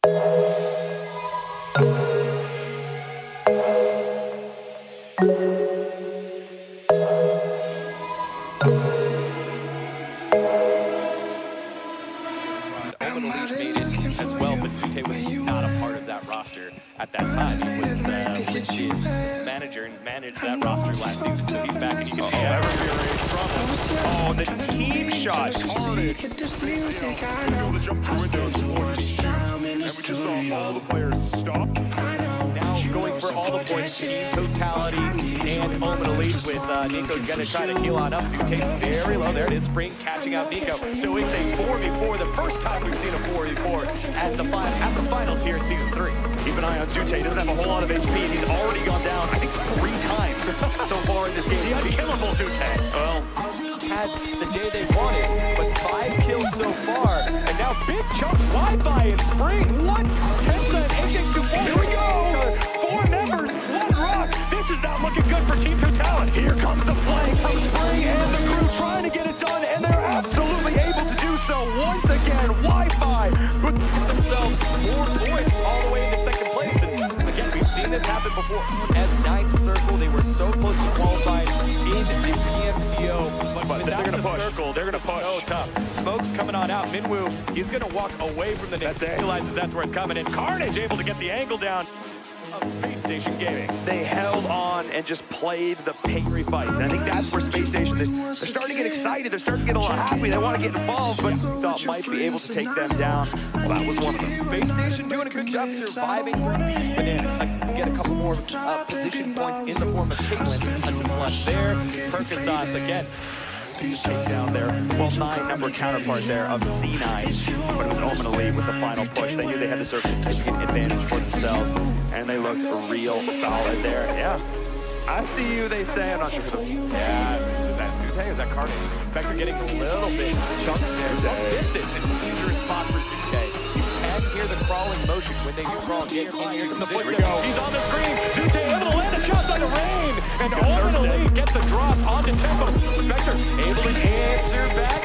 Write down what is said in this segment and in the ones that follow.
As well, but Zute was not a part of that roster at that time. He was the manager and managed that roster last season, so he's back and you can see Oh, the team shot. All the players stop. Now going for all the points, team totality, and Omen Elite with Nico's gonna try to heal on up. Zute very low. There it is, Spring catching out Nico. So it's a 4v4, the first time we've seen a 4v4 at the finals here in Season 3. Keep an eye on Zute. He doesn't have a whole lot of HP. He's already gone down, I think, 3 times so far in this game. The unkillable Zute. Well, had the day they wanted, but 5 kills so far, and now big chunks Wi-Fi in Spring. What? 10 HX24. Here we go! 4 members, 1 rock. This is not looking good for Team Totality. Here comes the flank from Spring and the crew trying to get it done, and they're absolutely able to do so once again. Wi-Fi with themselves 4 points all the way into 2nd place, and again, we've seen this happen before. As 9th Circle, they were so close to qualifying in the PMCO, but they're gonna push. They're gonna push. So tough. Smoke's coming on out. Minwoo, he's gonna walk away from the net. He realizes that's where it's coming in. Carnage able to get the angle down. Of Space Station Gaming. They held on and just played the angry fights. And I think that's where Space Station, they're starting to get excited. They're starting to get a little happy. They want to get involved, but thought might be able to take them down. Well, that was one of them. Space Station doing a good job surviving for Banana. Get a couple more position points in the form of Caitlyn. To the left there. Perkasas again. Take down their 12-9 number counterpart there of C9, but it was Omen Elite with the final push. They knew they had the significant advantage for themselves, and they looked real solid there. Yeah, I see you, they say. I'm not sure who the... Yeah, is that Zute? Is that Carnage? Spectre getting a little bit chunks there. Some distance. It's a dangerous spot for Zute. You can hear the crawling motion when they do crawl. Get in here. Here we go. He's on the screen. Zute able to land a shot on the rain. And Omen Elite gets the drop onto Tempo. Spectre able to answer back.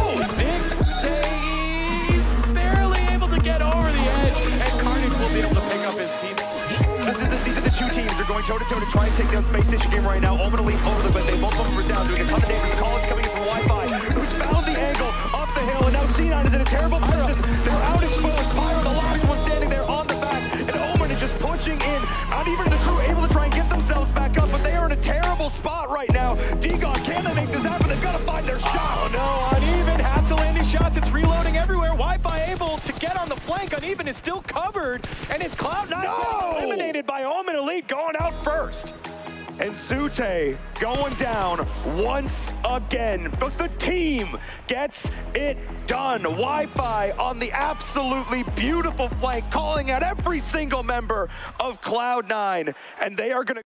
Zute barely able to get over the edge. And Carnage will be able to pick up his team. These are the 2 teams. They're going toe-to-toe to try and take down Space Station Game right now. Omen Elite over them, but they both of them are down, doing a ton of damage. The call is coming in from Wi-Fi, who's found the angle up the hill, and now C9 is in a terrible position. They're out exposed. Pyro, the last one standing there on the back, and Omen is just pushing in. Not even the crew able to try and get themselves back up, but they are in a terrible spot right now. D-God, can they make this happen? They've got to find their shot. Oh no, Uneven has to land his shots. It's reloading everywhere. Wi-Fi able to get on the flank. Uneven is still covered, and it's Cloud9 eliminated by Omen Elite going out first. And Zute going down once again, but the team gets it done. Wi-Fi on the absolutely beautiful flank, calling out every single member of Cloud9, and they are gonna